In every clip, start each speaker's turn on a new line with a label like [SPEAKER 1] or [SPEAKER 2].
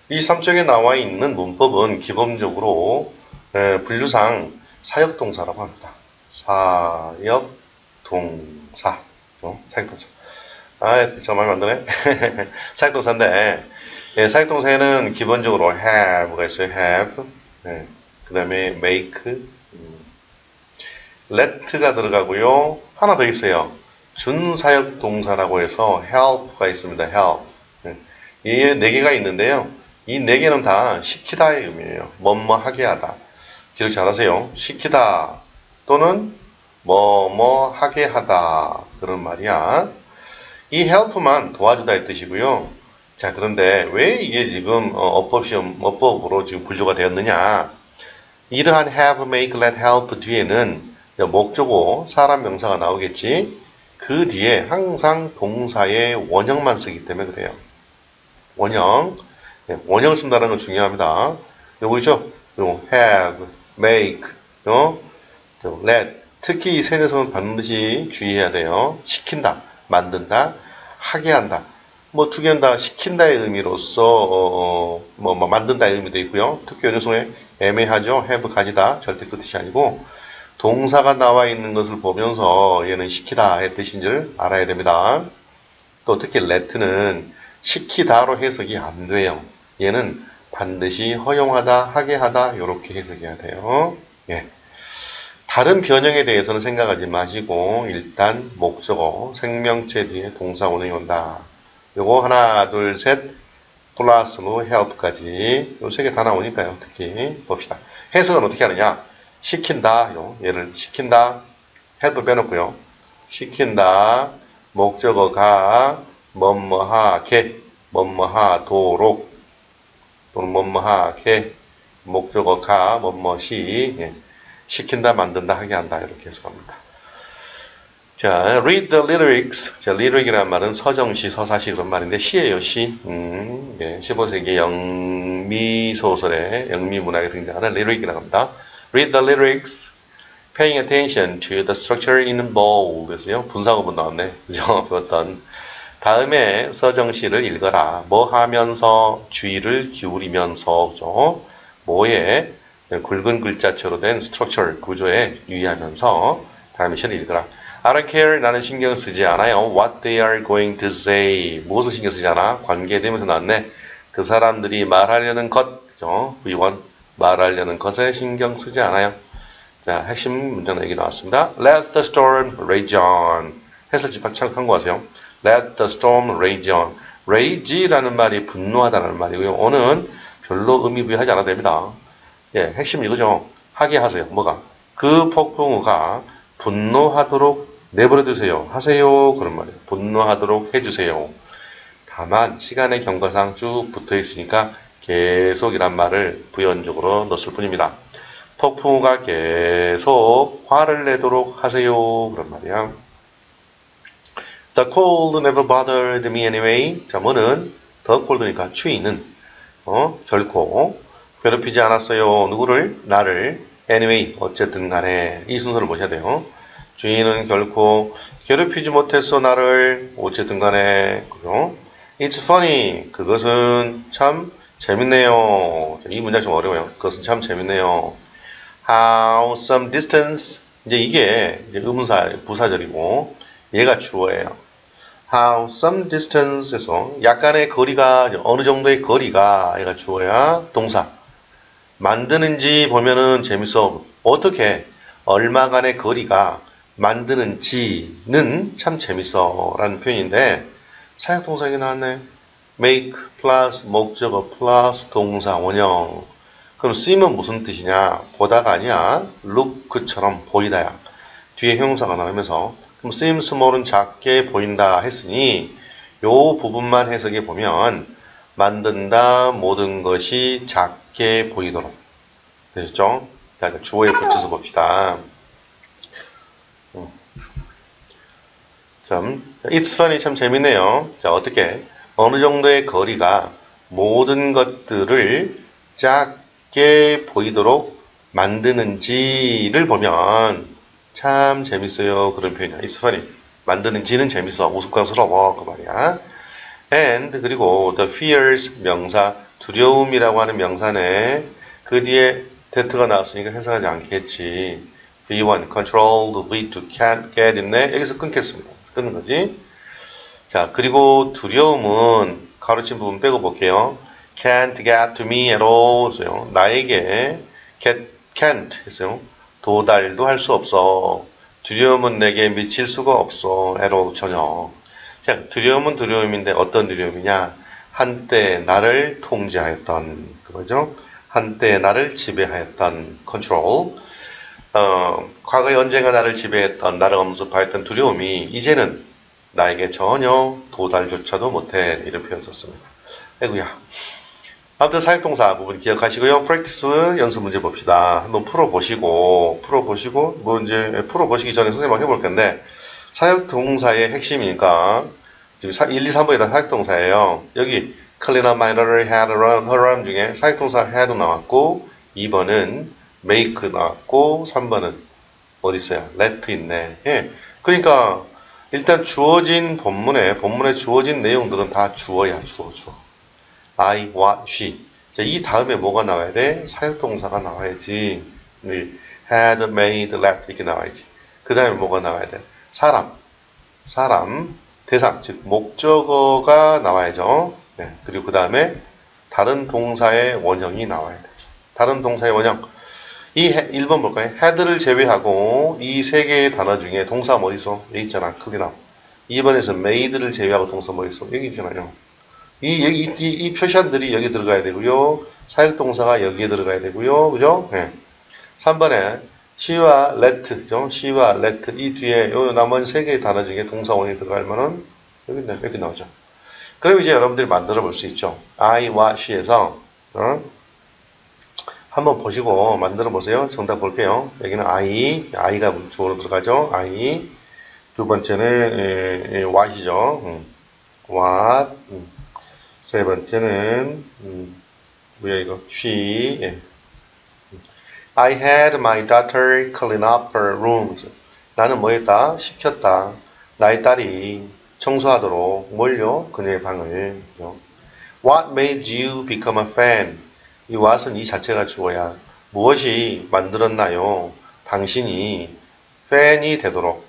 [SPEAKER 1] 23쪽에 나와 있는 문법은 기본적으로 분류상 사역동사라고 합니다. 사역동사. 사역동사. 저 말 만드네. 사역동사인데, 사역동사에는 기본적으로 have가 있어요. have. 그 다음에 make, let가 들어가고요. 하나 더 있어요. 준사역동사라고 해서 help가 있습니다. help. 이 네 개가 있는데요. 이 네 개는 다 시키다의 의미예요. 뭐뭐 하게 하다. 기억 잘하세요. 시키다 또는 뭐뭐 하게 하다 그런 말이야. 이 help만 도와주다의 뜻이고요. 자, 그런데 왜 이게 지금 어법으로 지금 분류가 되었느냐? 이러한 have, make, let, help 뒤에는 목적어, 사람 명사가 나오겠지. 그 뒤에 항상 동사의 원형만 쓰기 때문에 그래요. 원형. 원형을 쓴다는 건 중요합니다. 요거 있죠? 요 have, make, let. 특히 이 세 녀석은 반드시 주의해야 돼요. 시킨다, 만든다, 하게 한다. 뭐 두 개는 다 시킨다의 의미로서 만든다의 의미도 있고요. 특히 요 녀석에 애매하죠. have 가지다. 절대 그 뜻이 아니고 동사가 나와 있는 것을 보면서 얘는 시키다의 뜻인 줄 알아야 됩니다. 또 특히 let는 시키다로 해석이 안 돼요. 얘는 반드시 허용하다, 하게 하다 이렇게 해석해야 돼요. 예. 다른 변형에 대해서는 생각하지 마시고 일단 목적어, 생명체 뒤에 동사 원형이 온다. 요거 하나, 둘, 셋 플러스로 help까지 요 세 개 다 나오니까요. 특히 봅시다. 해석은 어떻게 하느냐? 시킨다, 얘를 시킨다, help 빼놓고요. 시킨다, 목적어가 뭐뭐하게, 뭐뭐하도록 또는 뭐뭐하게, 목적어가 뭐뭐시, 시킨다, 만든다, 하게 한다 이렇게 해석합니다. 자, read the lyrics. 자, lyric이라는 말은 서정시, 서사시 그런 말인데 시예요, 시. 15세기 영미 소설에 영미 문학에 등장하는 lyric이라고 합니다. Read the lyrics. Paying attention to the structure in bold. 그래서요, 분사구문 나왔네. 그죠? 배웠던. 다음에 서정시를 읽어라. 뭐 하면서 주의를 기울이면서, 그죠? 뭐에 굵은 글자체로 된 structure, 구조에 유의하면서 다음에 시를 읽어라. I don't care. 나는 신경 쓰지 않아요. What they are going to say. 무엇을 신경 쓰지 않아? 관계되면서 나왔네. 그 사람들이 말하려는 것, 그죠? V1. 말하려는 것에 신경 쓰지 않아요. 자, 핵심 문장 얘기 나왔습니다. Let the storm rage on. 해설지 참고하세요. Let the storm rage on. rage라는 말이 분노하다는 말이고요. on은 별로 의미 부여하지 않아도 됩니다. 예, 핵심 이거죠. 하게 하세요. 뭐가? 그 폭풍우가 분노하도록 내버려두세요. 하세요. 그런 말이에요. 분노하도록 해주세요. 다만 시간의 경과상 쭉 붙어있으니까 계속이란 말을 부연적으로 넣었을 뿐입니다. 폭풍우가 계속 화를 내도록 하세요. 그런 말이야. The cold never bothered me anyway. 자, 뭐는 the cold니까 추위는 결코 괴롭히지 않았어요. 누구를? 나를. anyway, 어쨌든 간에 이 순서를 보셔야 돼요. 주인은 결코 괴롭히지 못했어. 나를. 어쨌든 간에. 그죠? It's funny. 그것은 참 재밌네요. 이 문장 좀 어려워요. 그것은 참 재밌네요. How some distance. 이제 이게 이제 의문사, 부사절이고 얘가 주어예요. How some distance에서 약간의 거리가 어느 정도의 거리가 얘가 주어야 동사. 만드는지 보면은 재밌어. 어떻게 얼마간의 거리가 만드는지는 참 재밌어 라는 표현인데 사역동사가 나왔네. make 플러스 목적어 플러스 동사 원형. 그럼 seem은 무슨 뜻이냐? 보다가 아니야. look처럼 보이다야. 뒤에 형용사가 나오면서 그럼 seem small은 작게 보인다 했으니 요 부분만 해석해 보면 만든다 모든 것이 작게 보이도록 되셨죠? 자, 주어에 붙여서 봅시다. It's funny 참 재밌네요. 자, 어떻게 어느 정도의 거리가 모든 것들을 작게 보이도록 만드는지를 보면 참 재밌어요. 그런 표현이야. It's funny. 만드는지는 재밌어. 우스꽝스러워. 그 말이야. And 그리고 the fears 명사 두려움이라고 하는 명사네. 그 뒤에 that가 나왔으니까 해석하지 않겠지. V1, controlled, V2, can't get 있네. 여기서 끊겠습니다. 끊는 거지. 자, 그리고 두려움은 가로친 부분 빼고 볼게요. can't get to me at all 했어요. 나에게 can't 했어요. 도달도 할 수 없어. 두려움은 내게 미칠 수가 없어. at all 전혀. 자, 두려움은 두려움인데 어떤 두려움이냐? 한때 나를 통제하였던 그거죠. 한때 나를 지배하였던 control. 과거에 언젠가 나를 지배했던, 나를 엄습하였던 두려움이 이제는 나에게 전혀 도달조차도 못해. 이런 표현 썼습니다. 아이고야. 아무튼 사역동사 부분 기억하시고요. 프랙티스 연습 문제 봅시다. 한번 풀어보시고, 풀어보시기 전에 선생님 한번 해볼 건데, 사역동사의 핵심이니까, 지금 1, 2, 3번이 다 사역동사예요. 여기, clean up my daughter had her 중에 사역동사 had 나왔고, 2번은 make 나왔고, 3번은 어디 있어요? let 있네. 예. 그러니까, 일단 주어진 본문에 주어진 내용들은 다 주어야, 주어. I, what, she. 자, 이 다음에 뭐가 나와야 돼? 사역동사가 나와야지. had, made, left 이렇게 나와야지. 그 다음에 뭐가 나와야 돼? 사람, 대상, 즉 목적어가 나와야죠. 네. 그리고 그 다음에 다른 동사의 원형이 나와야 되죠. 다른 동사의 원형. 1번 볼까요? had를 제외하고 이 세 개의 단어 중에 동사 뭐 있어? 여기 있잖아. 크게 나와. 2번에서 made를 제외하고 동사 뭐 있어? 여기 있잖아요. 이 표시한들이 여기 들어가야 되고요. 사역동사가 여기에 들어가야 되고요. 그죠? 네. 3번에 she와 let, 그죠? she와 let 이 뒤에 요 나머지 세 개의 단어 중에 동사 원이 들어가면은 여기 나오죠. 그럼 이제 여러분들이 만들어 볼 수 있죠. I, what, she에서 한번 보시고 만들어 보세요. 정답 볼게요. 여기는 I가 주어로 들어가죠. I. 두 번째는 what이죠. what. 세 번째는 뭐야 이거? she. 예. I had my daughter clean up her room. 나는 뭐 했다? 시켰다. 나의 딸이 청소하도록 뭘요? 그녀의 방을. What made you become a fan? 이 what은 이 자체가 주어야. 무엇이 만들었나요? 당신이 팬이 되도록.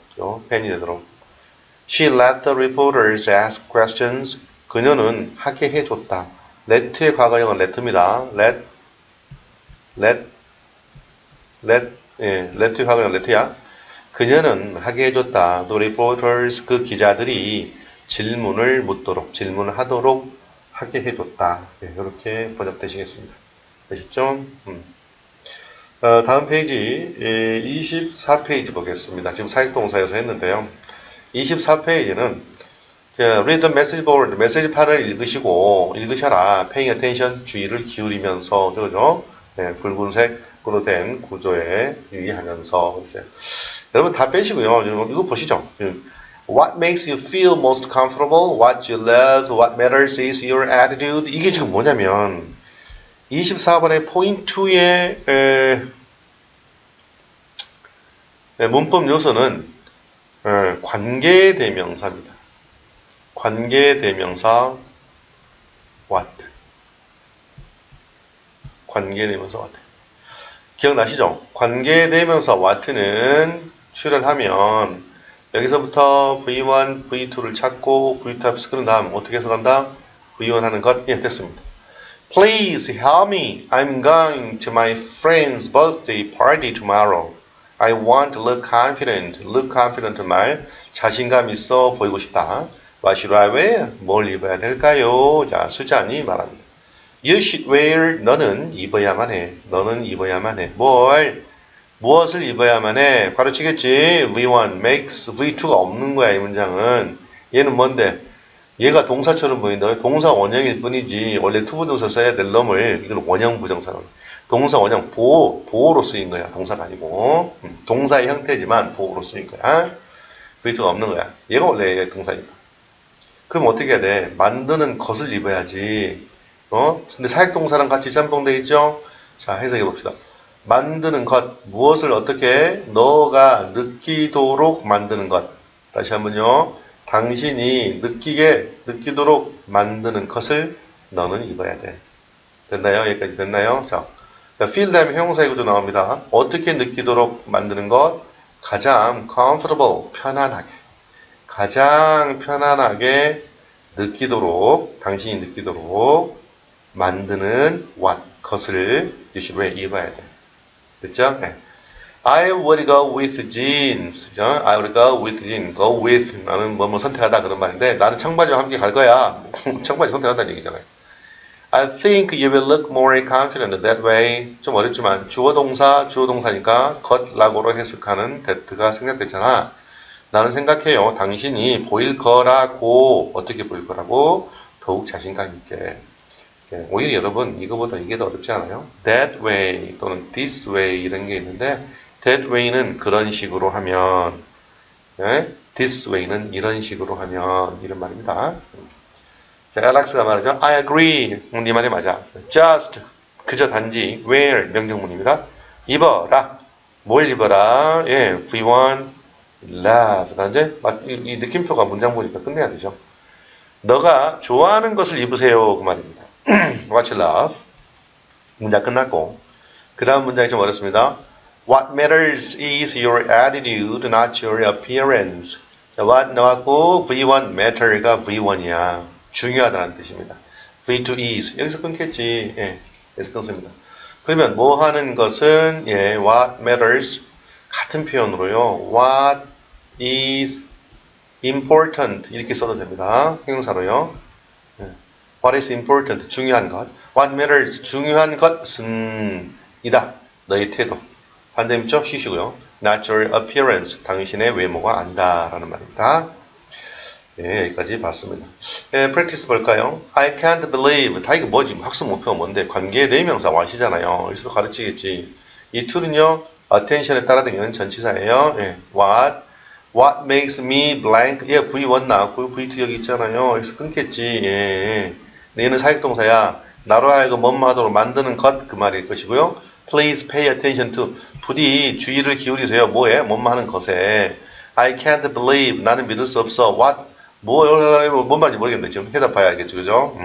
[SPEAKER 1] She let the reporters ask questions. 그녀는 하게 해줬다. let의 과거형은 let입니다. let의 과거형 let야. 그녀는 하게 해줬다. The reporters, 그 기자들이 질문을 하도록 하게 해줬다. 네, 이렇게 번역되시겠습니다. 아시죠? 다음 페이지 24페이지 보겠습니다. 지금 사역동사에서 했는데요. 24페이지는 read the message board, 메시지판을 읽으셔라. paying attention, 주의를 기울이면서, 그죠? 네, 붉은색으로 된 구조에 유의하면서. 여러분 다 빼시고요. 이거 보시죠. What makes you feel most comfortable? What you love? What matters is your attitude? 이게 지금 뭐냐면 24번의 포인트 2의 문법 요소는 관계대명사입니다. 관계대명사 what. 관계대명사 what. 기억나시죠? 관계대명사 what는 출연하면 여기서부터 V1, V2를 찾고 V2 앞에서 그런 다음 어떻게 해석한다? V1 하는 것. 예, 됐습니다. Please help me. I'm going to my friend's birthday party tomorrow. I want to look confident. Look confident 말 자신감 있어 보이고 싶다. What should I wear? 뭘 입어야 될까요? 자, 수잔이 말합니다. You should wear. 너는 입어야만 해. 무엇을 입어야만 해? 가르치겠지. V1 makes V2가 없는 거야. 이 문장은. 얘는 뭔데? 얘가 동사처럼 보인다. 동사 원형일 뿐이지. 원래 투부정사 써야 될 놈을 이걸 원형 부정사로. 동사 원형 보호로 쓰인 거야. 동사가 아니고. 동사의 형태지만 보호로 쓰인 거야. V2가 없는 거야. 얘가 원래 동사니까. 그럼 어떻게 해야 돼? 만드는 것을 입어야지. 근데 사역동사랑 같이 짬뽕되어 있죠? 자, 해석해 봅시다. 만드는 것, 무엇을 어떻게 너가 느끼도록 만드는 것. 다시 한번요. 당신이 느끼도록 만드는 것을 너는 입어야 돼. 됐나요? 여기까지 됐나요? 자, feel 다음에 형용사의 구조 나옵니다. 어떻게 느끼도록 만드는 것? 가장 comfortable, 편안하게. 가장 편안하게 느끼도록, 당신이 느끼도록 만드는 what, 것을 you should 읽어야 돼. 됐죠? 네. I would go with jeans. 그죠? I would go with jeans. Go with. 나는 뭐 선택하다 그런 말인데 나는 청바지와 함께 갈 거야. 청바지 선택한다는 얘기잖아요. I think you will look more confident that way. 좀 어렵지만 주어 동사니까 것라고로 해석하는 that가 생략됐잖아. 나는 생각해요. 당신이 보일 거라고 어떻게 보일 거라고 더욱 자신감 있게. 오히려 여러분 이거보다 이게 더 어렵지 않아요? That way 또는 this way 이런 게 있는데 that way는 그런 식으로 하면 this way는 이런 식으로 하면 이런 말입니다. 자, 알렉스가 말하죠. I agree. 네 말이 맞아. Just 그저 단지 wear 명령문입니다. 입어라. 뭘 입어라? 예, we want love. 이제 이 느낌표가 문장 보니까 끝내야 되죠. 너가 좋아하는 것을 입으세요. 그 말입니다. What you love. 문장 끝났고 그 다음 문장이 좀 어렵습니다. What matters is your attitude, not your appearance. 자, what 나왔고 V1 matter가 V1이야. 중요하다는 뜻입니다. V2 is 여기서 끊겠지. 예, 여기서 끊습니다. 그러면 뭐 하는 것은 예, what matters 같은 표현으로요. What is important 이렇게 써도 됩니다. 형용사로요. 예. What is important 중요한 것. What matters 중요한 것은 이다. 너의 태도. 반대 있죠? 쉬시고요. Not your appearance 당신의 외모가 아니다라는 말입니다. 네, 여기까지 봤습니다. 네, practice 볼까요? I can't believe. 다 이거 뭐지? 학습 목표가 뭔데? 관계 대명사 what이잖아요. 여기서 가르치겠지. 이 툴은요, attention에 따라다니는 전치사예요. 네, what makes me blank. 예, V1 나왔고요. V2 여기 있잖아요. 여기서 끊겠지. 예, 얘는 사역동사야. 나로 하여금 뭐뭐 하도록 만드는 것, 그 말일 것이고요. Please pay attention to. 부디 주의를 기울이세요. 뭐에? 뭐뭐 하는 것에. I can't believe. 나는 믿을 수 없어. What? 뭔 말인지 모르겠는데 지금 해답봐야 알겠죠, 그죠?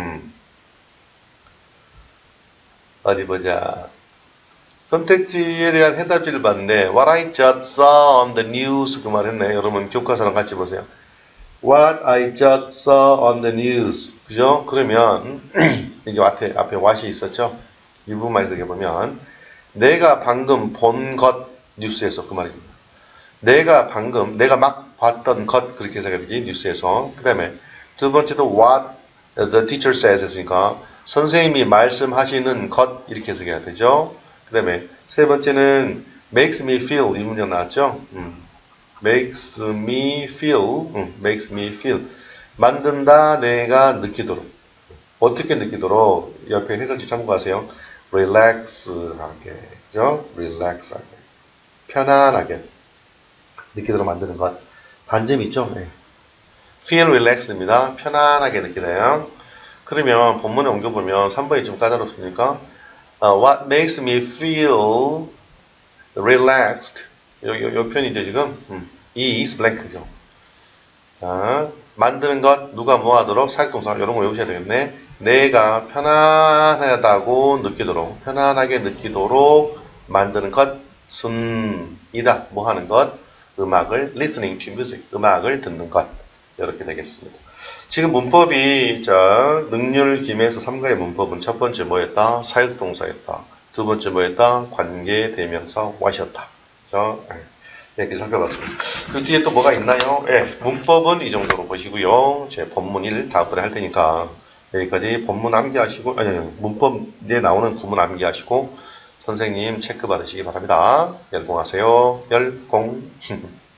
[SPEAKER 1] 어디 보자. 선택지에 대한 해답지를 봤는데 What I just saw on the news 그 말 했네. 여러분 교과서랑 같이 보세요. What I just saw on the news 그죠? 그러면 이게 앞에 what이 있었죠? 이 부분만 해석해 보면 내가 방금 본 것 뉴스에서 그 말입니다. 내가 막 봤던 것 그렇게 해석해야 되지 뉴스에서. 그 다음에 두 번째도 what the teacher says 했으니까 선생님이 말씀하시는 것 이렇게 해석해야 되죠. 그 다음에 세 번째는 makes me feel 이 문장 나왔죠. makes me feel 만든다 내가 느끼도록 어떻게 느끼도록 옆에 해설지 참고하세요. relax하게 그죠? relax하게 편안하게 느끼도록 만드는 것. 반점 있죠? 네. feel relaxed입니다. 편안하게 느끼네요. 그러면 본문에 옮겨보면 3번이 좀 까다롭습니까? What makes me feel relaxed? 요 편이죠, 지금? 이 is blank죠. 자, 만드는 것, 누가 뭐 하도록, 사역동사, 이런 거 외우셔야 되겠네. 내가 편안하다고 느끼도록, 편안하게 느끼도록 만드는 것은 이다. 뭐 하는 것? 음악을 listening to music, 음악을 듣는 것 이렇게 되겠습니다. 지금 문법이 자 능률김에서 3가의 문법은 첫 번째 뭐였다? 사역동사였다. 두 번째 뭐였다? 관계대명사 what이었다. 이렇게 살펴봤습니다. 그 뒤에 또 뭐가 있나요? 예, 문법은 이 정도로 보시고요. 제 본문 1 다음번에 할 테니까 여기까지 본문 암기하시고 문법에 나오는 구문 암기하시고 선생님 체크 받으시기 바랍니다. 열공하세요. 열공.